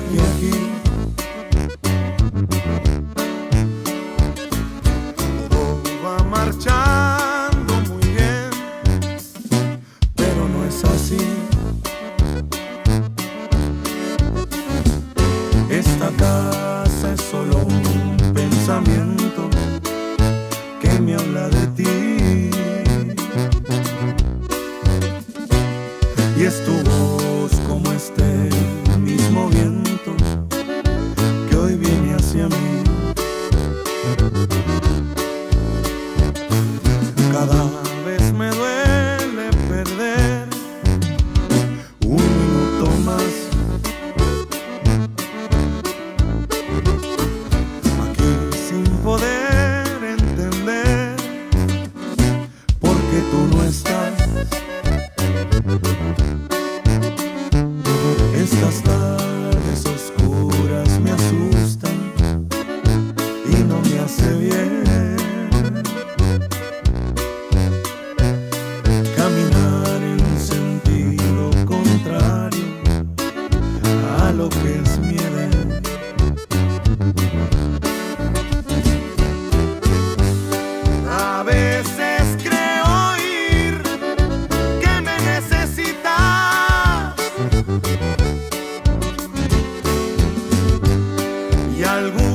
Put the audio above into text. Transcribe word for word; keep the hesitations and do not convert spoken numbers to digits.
aquí, aquí. Todo va marchando muy bien, pero no es así. Esta casa es solo un pensamiento que me habla de ti. Y es tu voz como este mismo viento que hoy viene hacia mí. Cada vez me duele perder un minuto más. Aquí sin poder entender por qué tú no estás. Estas tardes oscuras me asustan y no me hace bien caminar en sentido contrario a lo que es mi edad. A veces creo oír que me necesitas y algún